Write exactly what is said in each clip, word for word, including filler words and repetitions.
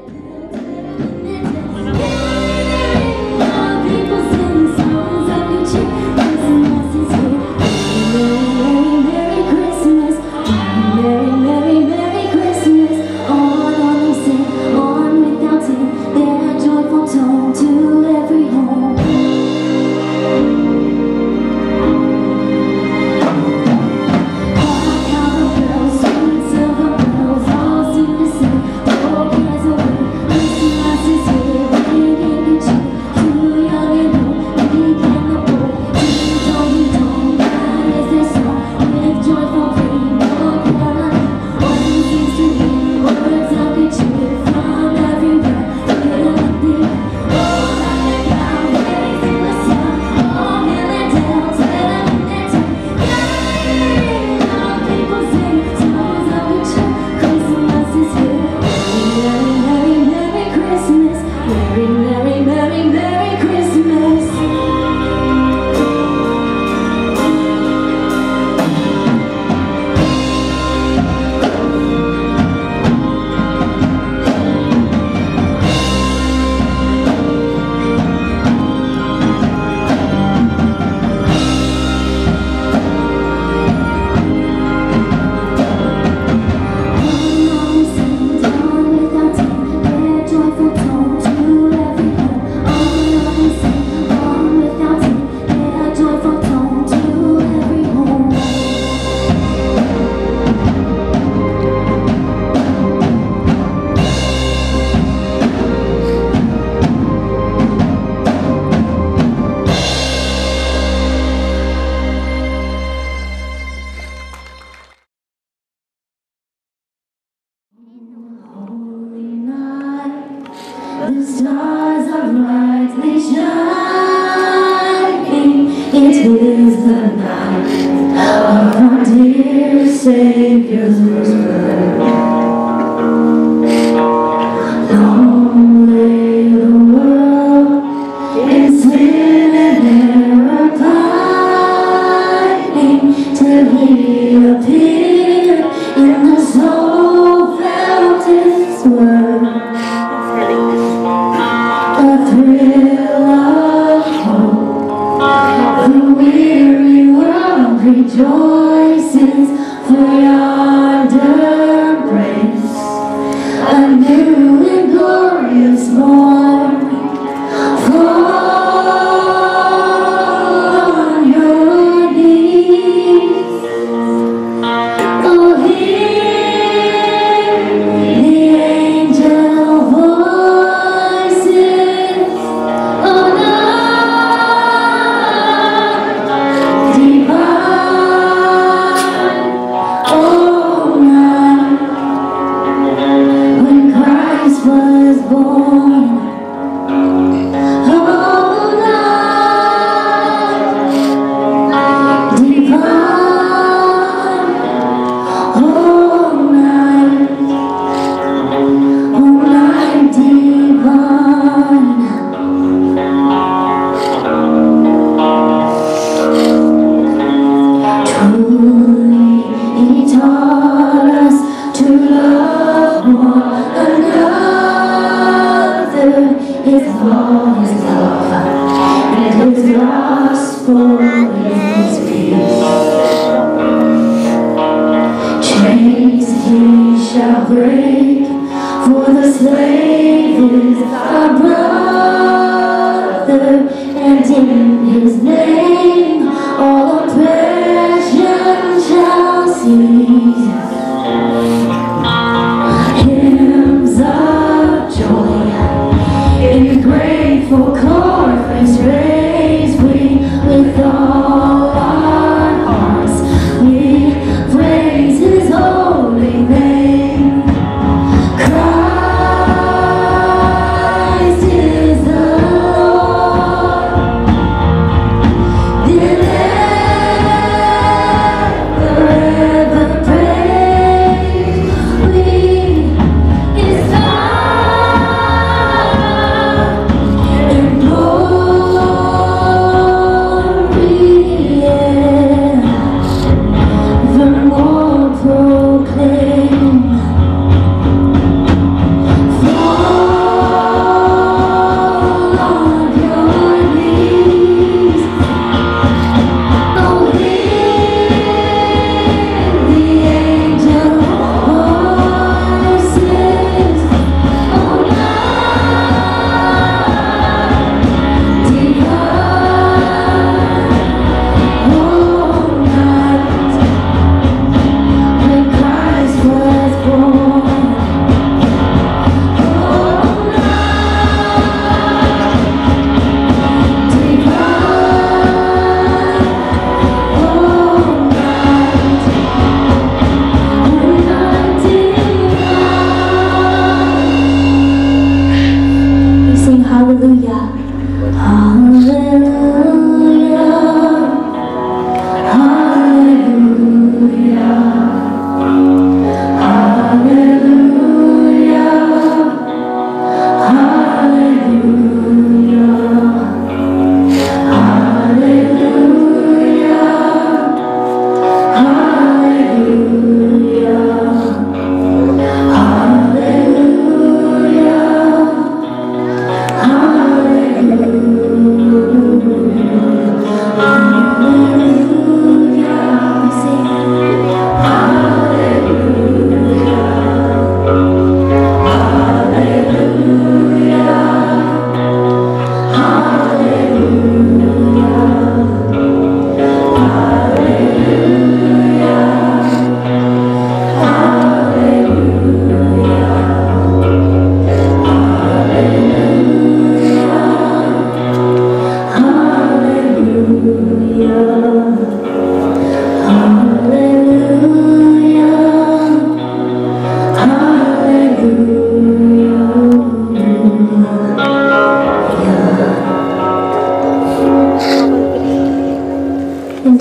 The stars are brightly shining. It is the night of our dear Savior's birth. Long lay the world in sin and error pining, till He appeared in the soul felt His word. A thrill of hope, the weary world rejoices, for yonder breaks a new and glorious morning. Fall on your knees, oh, hear the angel voices, oh, night divine, oh, night when Christ was born, oh, night divine, oh, night, oh, night divine. Truly He taught us to love one another. His law is love, and His gospel is peace. Chains He shall break, for the slave is our brother, and in His name all oppression shall cease. Hymns of joy in grateful chorus raise we with all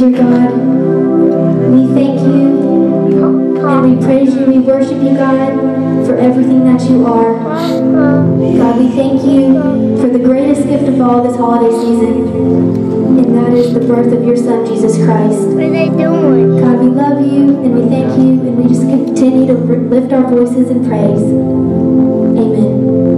Dear God, we thank you and we praise you, we worship you, God, for everything that you are. God, we thank you for the greatest gift of all this holiday season, and that is the birth of your Son, Jesus Christ. What are they doing? God, we love you and we thank you, and we just continue to lift our voices in praise. Amen.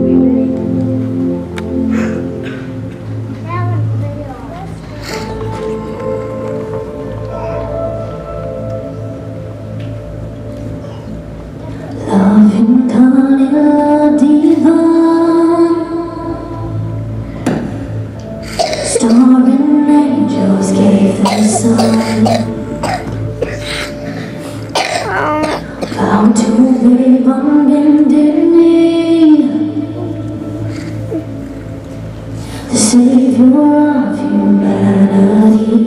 Love incarnate, love divine, star and angels gave the sun, bound to live on bended knee, the Savior of humanity.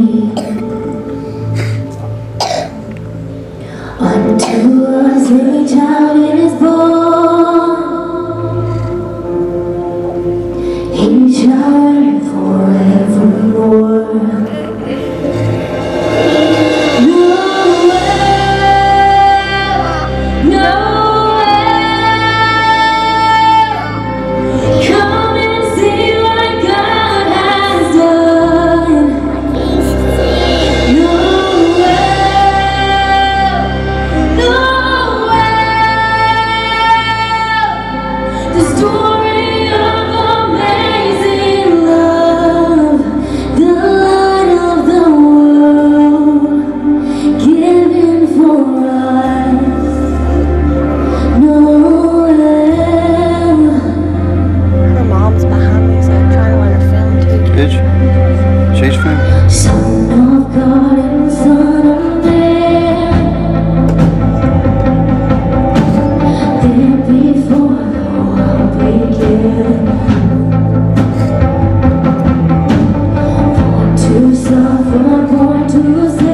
Unto us a child is born, he shall reign forevermore. Noel, Noel, come and see what God has done. The story of amazing love, the light of the world, given for us. Noel. Her mom's behind me, so I'm trying to let her film too. Bitch, she's fine. Son of God and Son of Man, there before the world began, born to suffer, born to suffer.